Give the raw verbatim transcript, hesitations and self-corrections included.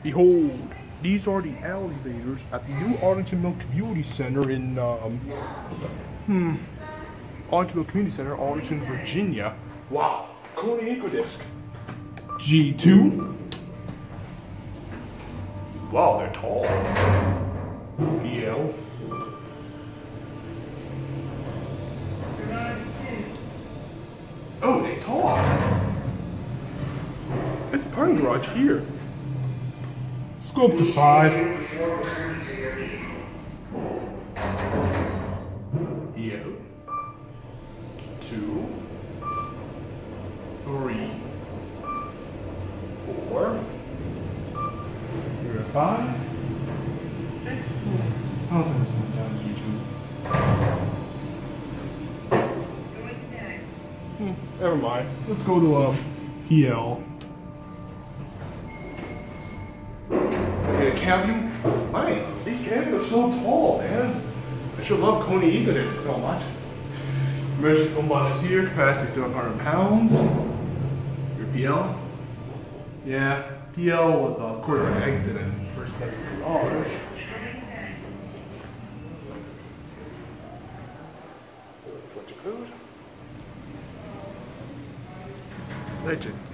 Behold, these are the elevators at the new Arlington Mill Community Center in, um, hmm, Arlington Mill Community Center, Arlington, Virginia. Wow, Kona Incodisc. G two. Wow, they're tall. P L. Oh, they tall. It's the parking garage here. Scope to five. Yeah. Two. Three. Four. You're at five. I'll send this one down to YouTube. Hmm, never mind. Let's go to um, P L. Okay, cabin. Man, these cabins are so tall, man. I should love Kona Incodisc so much. Emergency foam bottle is here. Capacity twelve hundred pounds. Your P L. Yeah, P L was a quarter of an exit and first leg garage. What's your code? Legend.